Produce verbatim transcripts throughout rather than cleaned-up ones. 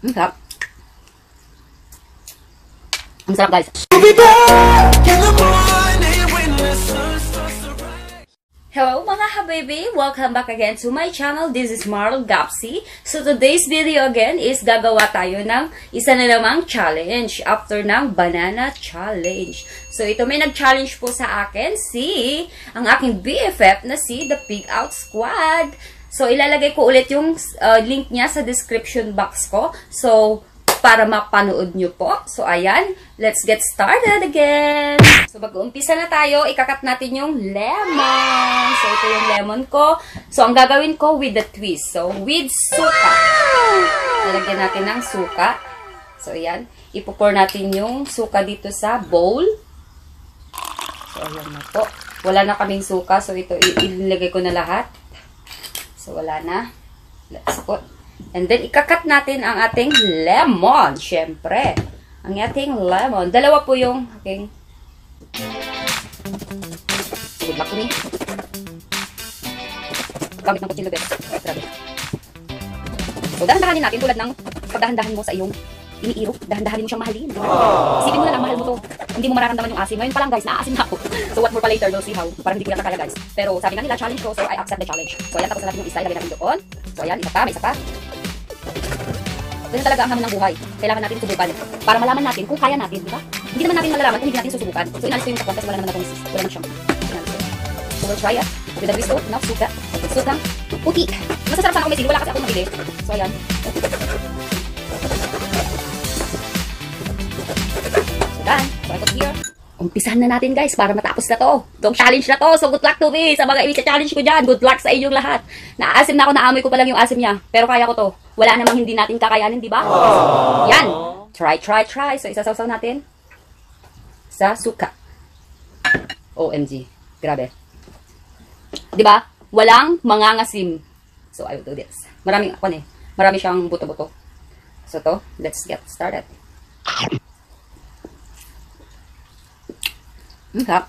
Ang sarap. Ang sarap, guys. Hello mga habibi! Welcome back again to my channel. This is Marl Gapsi. So today's video again is gagawa tayo ng isa na namang challenge after ng banana challenge. So ito may nag-challenge po sa akin si ang aking B F F na si The Pig Out Squad. So ilalagay ko ulit yung uh, link niya sa description box ko. So para mapanood nyo po. So, ayan. Let's get started again. So, mag-uumpisa na tayo. Ikakat natin yung lemon. So, ito yung lemon ko. So, ang gagawin ko with the twist. So, with suka. Lalagyan natin ng suka. So, ayan. Ipo-pour natin yung suka dito sa bowl. So, ayan na po. Wala na kaming suka. So, ito, ilagay ko na lahat. So, wala na. Let's put. And then, ikakat natin ang ating lemon. Siyempre. Ang ating lemon. Dalawa po yung aking... Good luck to me. Gamit ng kutsilo, bes. Grabe. So, dahan-dahanin natin tulad ng pagdahan-dahan mo sa iyong iniiro. Dahan-dahanin mo siyang mahalin. Isipin mo na lang, mahal mo to. Hindi mo mararamdaman yung asim. Ngayon pa lang, guys, naaasim na ako. So, what more pa later, we'll see how. Parang hindi ko yata kaya, guys. Pero, sabi nga nila, challenge ko, so I accept the challenge. So, ayan, tapos na natin yung isa. Ilagay natin doon. So, ayan, isa pa, may isa pa. Ganyan talaga ang hamon ng buhay. Kailangan natin subukan para malaman natin kung kaya natin, di ba? Hindi naman natin malalaman kung hindi natin susubukan. So, inalis ko yung takwan kasi wala naman akong sis. Wala naman siyang inalis ko. So, we'll try it. With the gusto, now, suka. Sukang puti. Masasarap sana kung may sili. Wala kasi akong mabili. So, ayan. So, done. So, I put here. Umpisahan na natin, guys, para matapos na to. Itong challenge na to. So, good luck to me sa mga i-challenge ko dyan. Good luck sa inyong lahat. Naasim na ako, naamoy ko pa lang yung asim niya. Pero kaya ko to. Wala namang hindi natin kakayanin, di ba? Yan. Try, try, try. So, isasawsaw natin sa suka. O M G. Grabe. Di ba? Walang mangangasim. So, I will do this. Maraming, ako eh. Marami siyang buto-buto. So, to. Let's get started. Ang sarap.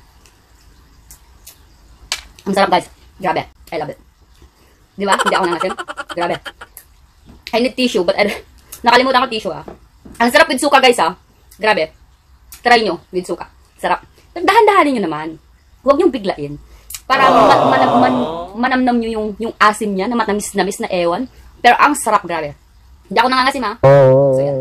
Ang sarap, guys. Grabe. I love it. Di ba? Hindi ako nangasim. Grabe. I need tissue, but I, nakalimutan ko tissue, ah. Ang sarap with suka, guys, ah. Grabe. Try nyo with suka. Sarap. Dahan-dahanin nyo naman. Huwag nyo biglain. Para man, man, man, manamnam nyo yung, yung asim niya na matamis-namis na ewan. Pero ang sarap, grabe. Hindi ako nangangasim, ah. So, yan.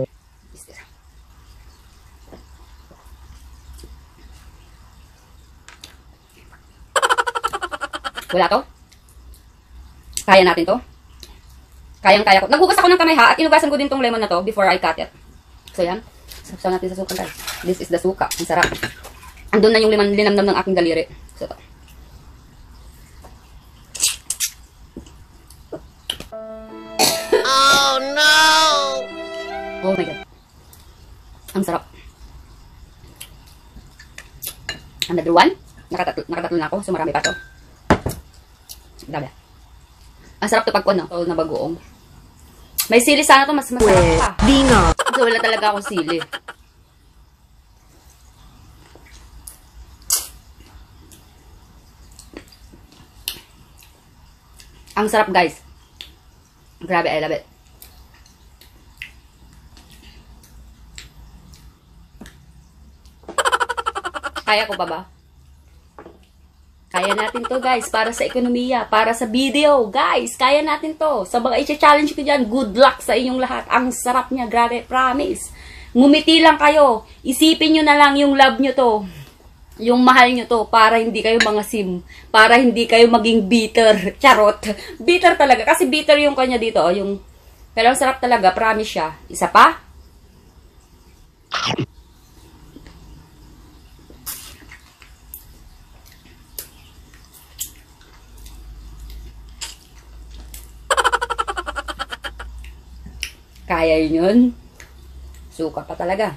Wala to. Kaya natin to. Kayang-kaya ko. Naghugas ako ng kamay, ha. At inugasan ko din tong lemon na to before I cut it. So, yan. Sapsaw natin sa suka, guys. This is the suka. Ang sarap. Andun na yung liman, linamnam ng aking daliri. So, to. Oh, no! Oh my God. Ang sarap. Another one. Nakatatlo, nakatatlo na ako. So, marami pa to. Grabe. Ang sarap to pag ano, na bagoong. May sili sana to, mas masarap pa. Di nga. So, wala talaga akong sili. Ang sarap, guys. Grabe, I love it. Kaya ko pa ba? Kaya natin to, guys, para sa ekonomiya, para sa video, guys, kaya natin to. Sa mga i-challenge ko dyan, good luck sa inyong lahat. Ang sarap niya, grabe, promise. Ngumiti lang kayo. Isipin nyo na lang yung love nyo to. Yung mahal nyo to, para hindi kayo mga sim. Para hindi kayo maging bitter. Charot. Bitter talaga. Kasi bitter yung kanya dito. Oh, yung... Pero ang sarap talaga, promise siya. Isa pa? Kaya yun. Suka pa talaga.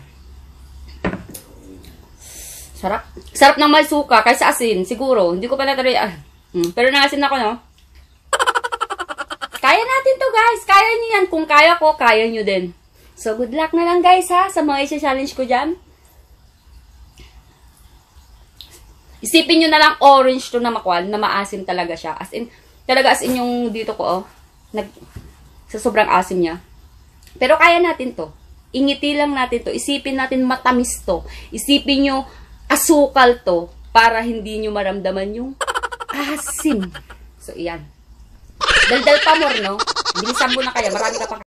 Sarap. Sarap ng may suka kaysa asin. Siguro. Hindi ko pa natry. Ah. Hmm. Pero nangasin ako, no? Kaya natin to, guys. Kaya nyo yan. Kung kaya ko, kaya nyo din. So, good luck na lang, guys, ha? Sa mga isa-challenge ko dyan. Isipin nyo na lang orange to na makwan, na maasim talaga siya. As in, talaga as in yung dito ko, oh. Nag, sa sobrang asim niya. Pero kaya natin to. Ingiti lang natin to. Isipin natin matamis to. Isipin nyo asukal to para hindi nyo maramdaman yung asim. So, iyan. Daldal pa more, no? Bilisan mo na kaya. Marami ka pa